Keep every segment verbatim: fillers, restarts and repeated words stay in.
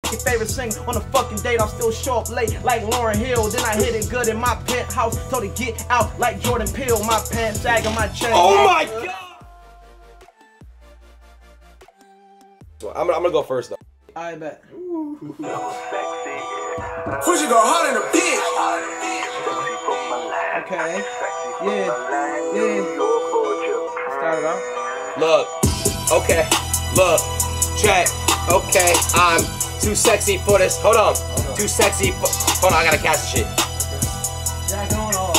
Took your favorite singer on a fucking date. I'll still show up late like Lauryn Hill. Then I hit it good in my penthouse. Told her get out like Jordan Peele. My pants sagging, my chain. Oh my god! I'm gonna, I'm gonna go first though. I bet. Push it go hard in the bitch. Okay. Yeah. Yeah. Start it off. Look. Okay. Look. Check. Okay. I'm too sexy for this. Hold on. Hold on. Too sexy for. Hold on. I gotta catch the shit. Jack on off.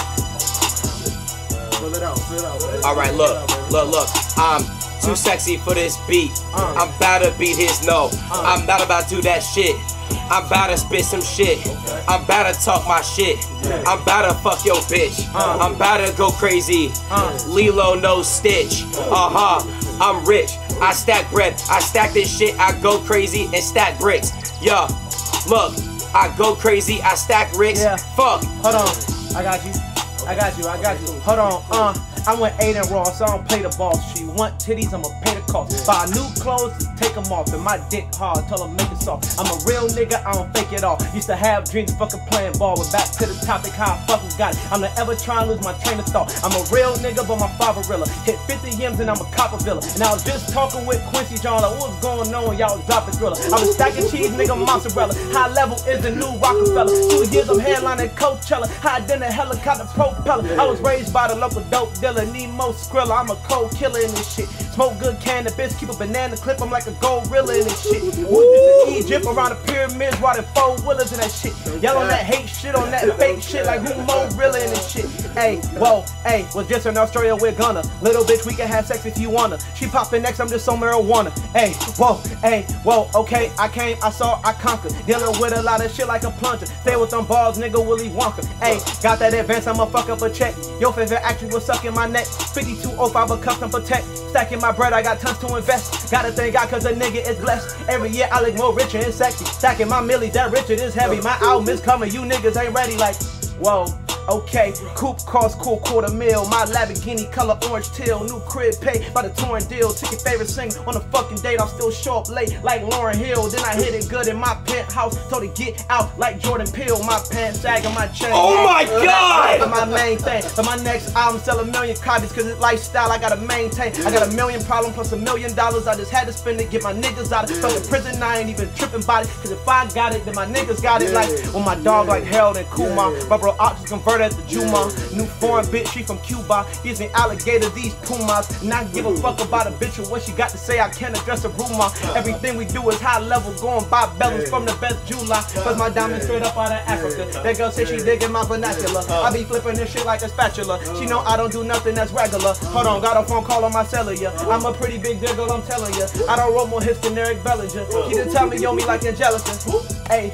Fill it out. Fill it out. All right. Look. Look. Look. I'm too sexy for this beat. Uh. I'm about to beat his no. Uh. I'm not about to do that shit. I'm about to spit some shit. Okay. I'm about to talk my shit. Yeah. I'm about to fuck your bitch. Uh. I'm about to go crazy. Uh. Lilo no Stitch. Uh-huh. I'm rich. I stack bread. I stack this shit. I go crazy and stack bricks. Yo, look. I go crazy. I stack bricks. Yeah. Fuck. Hold on. I got you. I got you. I got you. Hold on. Uh. I went Aiden Ross, I don't play the boss. She want titties, I'ma pay the cost. Buy new clothes, take them off. And my dick hard, tell her make it soft. I'm a real nigga, I don't fake it all. Used to have dreams of fucking playing ball. But back to the topic, how I fucking got it. I'm not ever trying to lose my train of thought. I'm a real nigga, but my father realer. Hit fifty M's and I'm a copper villa. And I was just talking with Quincy John, like what's going on, y'all dropping thriller. I was stacking cheese, nigga, mozzarella. High level is the new Rockefeller. Two years I'm headlining Coachella. High than a helicopter propeller. I was raised by the local dope dealer. Need more Skrilla, I'm a cold killer in this shit. Smoke good cannabis, keep a banana clip, I'm like a gorilla in this shit. Woo! In Egypt around the pyramids, riding four wheelers in that shit. Y'all on that hate shit, on that fake shit, like who more real in this shit. Hey, whoa, hey, was just in Australia, we're gonna. Little bitch, we can have sex if you wanna. She popping next, I'm just on marijuana. Hey, whoa, hey, whoa, okay, I came, I saw, I conquered. Dealing with a lot of shit like a plunger. Stay with them balls, nigga, Willy Wonka. Hey, got that advance, I'ma fuck up a check. Your favorite actress was sucking my neck. fifty-two oh five a custom protect. Stacking my bread, I got tons to invest. Gotta thank God cause a nigga is blessed. Every year I look more richer and sexy. Stacking my millies, that Richard is heavy. My album is coming, you niggas ain't ready like, whoa. Okay, coupe cost cool quarter mil. My Lamborghini color orange teal. New crib pay by the torn deal. Took your favorite singer on a fucking date. I'll still show up late like Lauryn Hill. Then I hit it good in my penthouse. Told her get out like Jordan Peele. My pants sagging, my chain. Oh my god! That's my main thing. So my next album sell a million copies cause it's lifestyle I gotta maintain. I got a million problem plus a million dollars. I just had to spend it, get my niggas out of fucking prison. I ain't even tripping about it. Cause if I got it, then my niggas got it. Like when my dog like Harold and Kumar. My bro Ox is converted at the Juma. New foreign bitch, she from Cuba. Gives me alligators, these pumas. Not give a fuck about a bitch or what she got to say. I can't address a rumor. Everything we do is high level. Going by bellies from the best jeweler. Cause my diamond straight up out of Africa. That girl say she digging my vernacular. I be flipping this shit like a spatula. She know I don't do nothing that's regular. Hold on, got a phone call on my cellular. I'm a pretty big digger, I'm telling ya. I don't roll more hits than Eric Bellinger. She just tell me yo me like Angelica. Hey.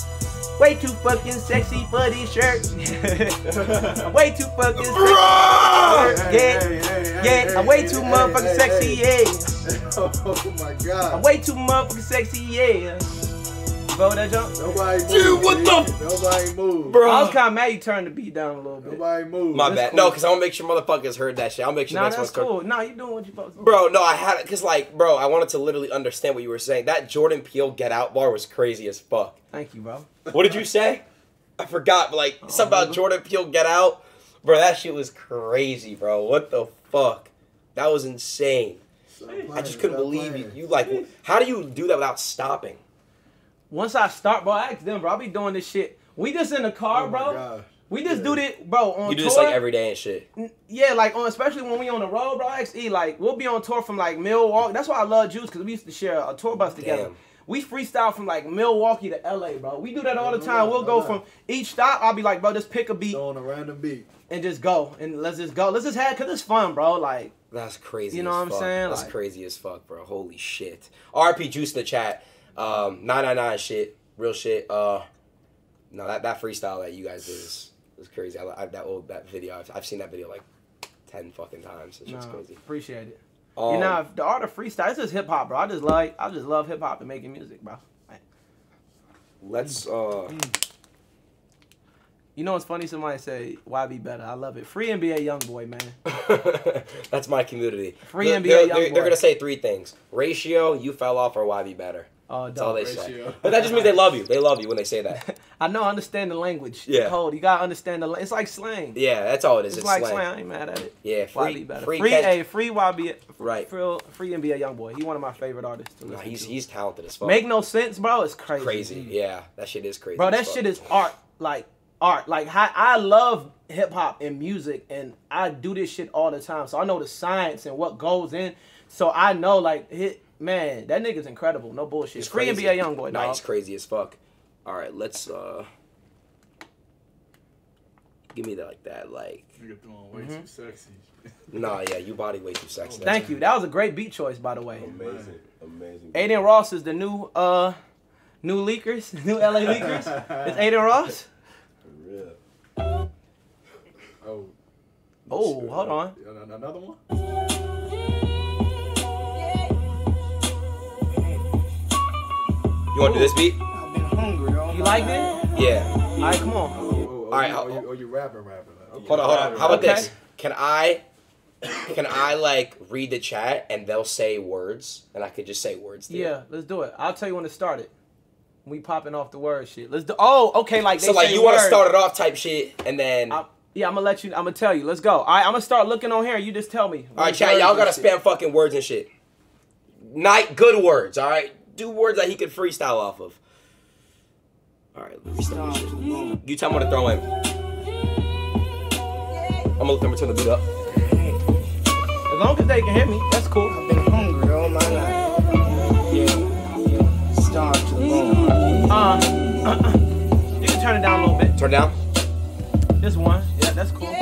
Way too fucking sexy for these shirts. I'm way too fucking sexy. Yeah, yeah, I'm way too motherfucking sexy, yeah. Oh my god. I'm way too motherfucking sexy, yeah. You vote that jump? Nobody moved. Dude, what the? Nobody moved. Bro. I was kind of mad you turned the beat down a little bit. Nobody moved. My That's bad. cool. No, because I want to make sure motherfuckers heard that shit. I'll make sure Nah, next that's one's cool. Nah, you doing what you supposed to do. Bro, no, I had it because, like, bro, I wanted to literally understand what you were saying. That Jordan Peele Get Out bar was crazy as fuck. Thank you, bro. What did you say? I forgot, but, like, oh, something about Jordan Peele Get Out. Bro, that shit was crazy, bro. What the fuck? That was insane. I just couldn't believe you. You, like, how do you do that without stopping? Once I start, bro, I ask them, bro. I be doing this shit. We just in the car, Oh my bro. God. We just do this, bro, on You do tour. this, like, every day and shit. Yeah, like, on especially when we on the road, bro. I ask E, like, we'll be on tour from, like, Milwaukee. That's why I love Juice, because we used to share a tour bus together. Damn. We freestyle from, like, Milwaukee to L A, bro. We do that all the time. We'll go from each stop. I'll be like, bro, just pick a beat. On a random beat. And just go. And let's just go. Let's just have, because it's fun, bro. Like, That's crazy You know as what I'm fuck. saying? That's Like- crazy as fuck, bro. Holy shit. R P Juice in the chat. Um, nine nine nine shit. Real shit. Uh, no, that, that freestyle that you guys did is, is crazy. I, I, that old that video, I've, I've seen that video like ten fucking times. It's just no, crazy. appreciate it. Um, you know, the art of freestyle, it's just hip-hop, bro. I just like, I just love hip-hop and making music, bro. Like, let's, uh... you know what's funny? Somebody say, why be better? I love it. Free N B A Youngboy, man. That's my community. Free they're, N B A they're, Youngboy. they're, they're gonna say three things: ratio, you fell off, or why be better. Oh, That's all they dog. say. Ratio. But that just means they love you. They love you when they say that. I know, I understand the language. Yeah. Code. You gotta understand the. la- It's like slang. Yeah, that's all it is. It's, It's, like slang. slang. I ain't mad at it. Yeah, Y B free, better. free, Free, catch- a free Y B. Right. Free, free N B A YoungBoy. He one of my favorite artists to Nah, listen he's to. he's talented as fuck. Make no sense, bro. It's crazy. crazy. Yeah, that shit is crazy. Bro, as that fuck. shit is art. Like art. Like I, I love hip hop and music, and I do this shit all the time. So I know the science and what goes in. So I know, like, hit man, that nigga's incredible. No bullshit. He's Free crazy. N B A YoungBoy, Nah, dog. he's crazy as fuck. All right, let's uh, give me that like that, like. Nigga throwing way Mm-hmm. too sexy. Nah, yeah, you body way too sexy. Thank you. That was a great beat choice, by the way. Amazing, amazing. Aiden Ross is the new uh new leakers, new L A leakers. It's Aiden Ross. For real. Oh. Oh, shit. hold on. An- Another one? You want to do this beat? I've been hungry all You my liked life. it? Yeah. All right, come on. Oh, oh, oh, All right, you, I'll- oh, you, oh, you rapping, rapping. Okay. Hold on, hold on. How about Okay. this? Can I, can I like read the chat and they'll say words and I could just say words? To Yeah, let's do it. I'll tell you when it started. We popping off the word shit. Let's do. Oh, okay. Like they So like say you want to words. start it off type shit and then. I, yeah, I'm gonna let you. I'm gonna tell you. Let's go. All right, I'm gonna start looking on here. You just tell me. All right, chat. Y'all gotta spam fucking words and shit. Not good words. All right, do words that he could freestyle off of. All right, let me start this shit. You tell me what to throw in. I'm gonna let them turn the beat up. As long as they can hear me, that's cool. I've been hungry all my life. Yeah. Starved to the bone. Uh, you can turn it down a little bit. Turn down. This one. Yeah, that's cool.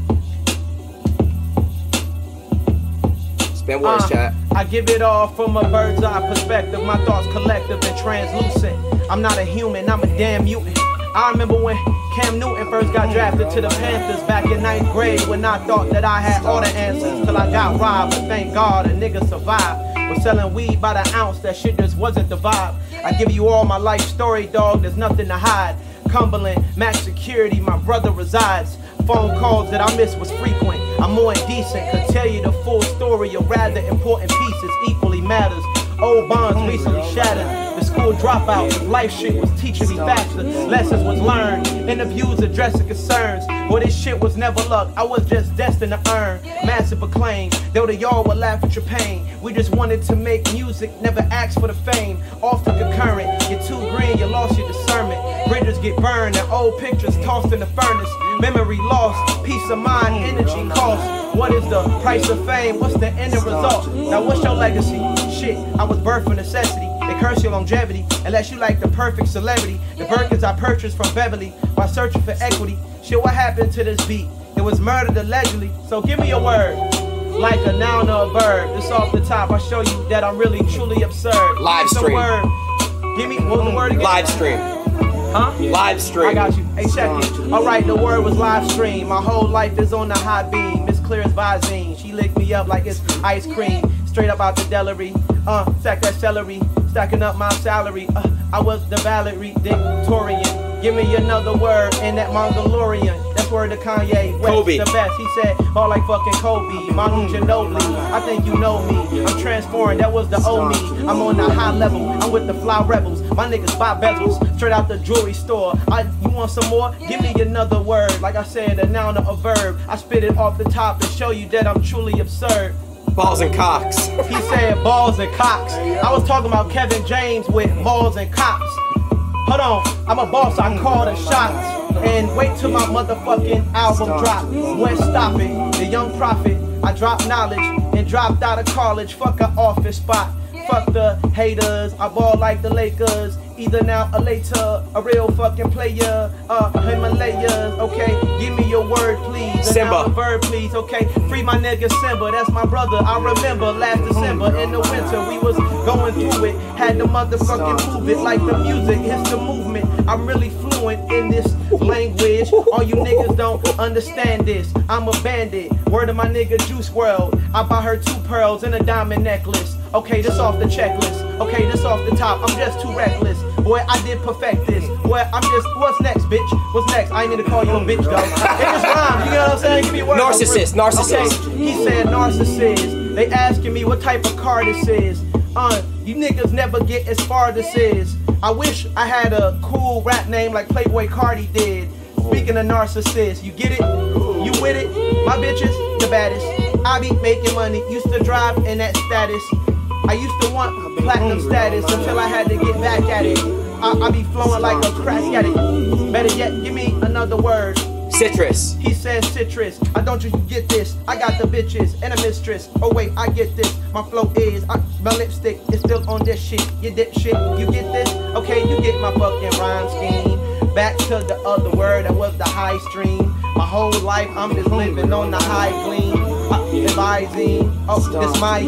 Spam words, Uh, chat. I give it all from a bird's eye perspective. My thoughts collective and translucent. I'm not a human, I'm a damn mutant. I remember when Cam Newton first got drafted to the Panthers back in ninth grade, when I thought that I had all the answers till I got robbed. But thank God a nigga survived. Was selling weed by the ounce, that shit just wasn't the vibe. I give you all my life story, dog, there's nothing to hide. Cumberland, max security, my brother resides. Phone calls that I missed was frequent. I'm more indecent, could tell you the full story of rather important pieces, equally matters. Old bonds recently shattered. The school dropout, life shit was teaching me faster. Lessons was learned, interviews addressing concerns. Well, this shit was never luck, I was just destined to earn massive acclaim. Though the y'all would laugh at your pain. We just wanted to make music, never asked for the fame. Off the concurrent, you're too green, you lost your discernment. Bridges get burned and old pictures tossed in the furnace. Memory lost, peace of mind, energy cost. What is the price of fame? What's the end result? Now what's your legacy? Shit, I was birthed for necessity. They curse your longevity unless you like the perfect celebrity. The Birkins I purchased from Beverly by searching for equity. Shit, what happened to this beat? It was murdered allegedly. So give me a word, like a noun or a verb. This off the top, I show you that I'm really truly absurd. Live Give me some stream. word. Give me what was the word again? Live stream. Huh? Live stream. I got you. Hey, check it. Alright, the word was live stream. My whole life is on the high beam. It's clear as Visine. She licked me up like it's ice cream. Straight up out the delivery. Uh, stack that celery. Stacking up my salary. Uh, I was the valedictorian. Give me another word in that Mongolian. That's word to Kanye West, Kobe. the best. He said, all like fucking Kobe. Manu Ginobili. I think you know me. I'm transformed. That was the old me. I'm on the high level. I'm with the fly rebels. My niggas buy bezels straight out the jewelry store. I, you want some more? Give me another word. Like I said, a noun or a verb. I spit it off the top and show you that I'm truly absurd. Balls and cocks. He said balls and cocks. I was talking about Kevin James with balls and cops. Hold on, I'm a boss, I call the shots. And wait till my motherfucking album drop. When stop it, the young prophet. I dropped knowledge and dropped out of college. Fuck an office spot. Fuck the haters, I ball like the Lakers. Either now or later, a real fucking player. Uh, Himalayas, okay? Give me your word, please. Simba. A verb, please, okay? Free my nigga Simba, that's my brother. I remember last December in the winter, we was going through it. Had the motherfucking move it like the music, it's the movement. I'm really fluent in this language. All you niggas don't understand this. I'm a bandit. Word of my nigga Juice world. I buy her two pearls and a diamond necklace. Okay, this off the checklist. Okay, this off the top. I'm just too reckless. Boy, I did perfect this. Boy, I'm just, what's next, bitch? What's next? I ain't need to call you a bitch, though. It just rhymes, you know what I'm saying? Give me a word. Narcissist, narcissist. Okay, he said narcissist. They asking me what type of car this is. Uh, You niggas never get as far as this is. I wish I had a cool rap name like Playboy Cardi did. Speaking of narcissists, you get it? You with it? My bitches, the baddest. I be making money, used to drive in that status. I used to want platinum status until I had to get back at it. I, I be flowing like a crack addict. Better yet, give me another word. Citrus. He says citrus. I don't you get this. I got the bitches and a mistress. Oh wait, I get this. My flow is, I, my lipstick is still on this shit. You dip shit, you get this? Okay, you get my fucking rhyme scheme. Back to the other word, that was the high stream. My whole life, I'm just living on the high gleam. Uh, advising, oh, it's my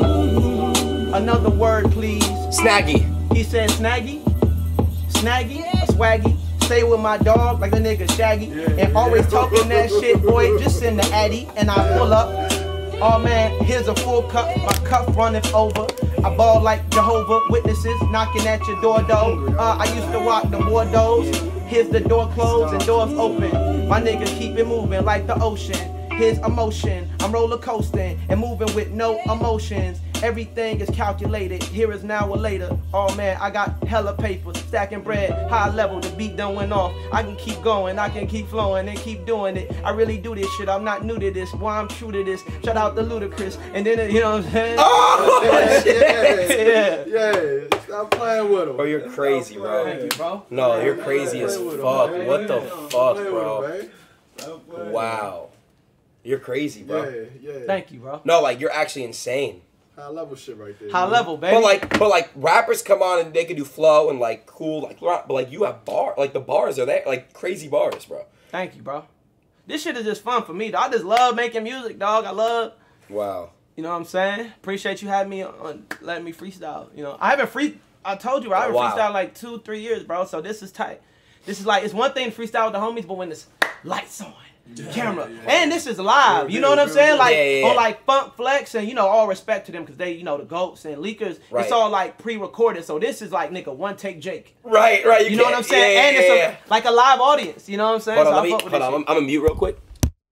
team. Another word, please. Snaggy. He said snaggy, snaggy, a swaggy. Stay with my dog like the nigga Shaggy. And always talking that shit, boy, just send the addy and I pull up. Oh man, here's a full cup, my cup running over. I ball like Jehovah Witnesses knocking at your door though. Uh, I used to rock the Bordeaux. Here's the door closed and doors open. My niggas keep it moving like the ocean. Here's emotion, I'm roller coasting and moving with no emotions. Everything is calculated, here is now or later. Oh man, I got hella paper, stacking bread, high level, the beat done went off. I can keep going, I can keep flowing and keep doing it. I really do this shit, I'm not new to this, boy, I'm true to this. Shout out to Ludacris, and then, you know what I'm saying? Oh, yeah, yeah, yeah. Stop playing with him. Bro, you're crazy, bro. Thank you, bro. No, you're crazy as fuck. What the fuck, Play with bro? him, man. Stop playing. Wow. You're crazy, bro. Yeah, yeah. Thank you, bro. No, like, you're actually insane. High level shit right there. High man. level, baby. But like, but like, rappers come on and they can do flow and like cool, like, rap, but like, you have bar, like the bars are there, like crazy bars, bro. Thank you, bro. This shit is just fun for me, dog. I just love making music, dog. I love, Wow. you know what I'm saying? Appreciate you having me on, letting me freestyle. You know, I haven't free. I told you, bro, I haven't Oh, wow. freestyled like two, three years, bro. So this is tight. This is like, it's one thing to freestyle with the homies, but when it's lights on, camera, and this is live. You know what I'm saying? Like Yeah, yeah, yeah. on like Funk Flex, and you know, all respect to them because they, you know, the goats and leakers. Right. It's all like pre-recorded. So this is like nigga one take Jake. Right, right. You know what I'm can't- saying? Yeah, and yeah, it's yeah. a, like a live audience. You know what I'm saying? Hold on, so let I me, fuck with hold this on. shit. I'm, I'm gonna mute real quick.